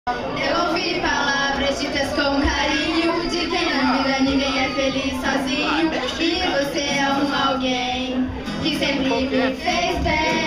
Eu ouvi palavras ditas com carinho de quem na vida ninguém é feliz sozinho. E você é um alguém que sempre me fez bem.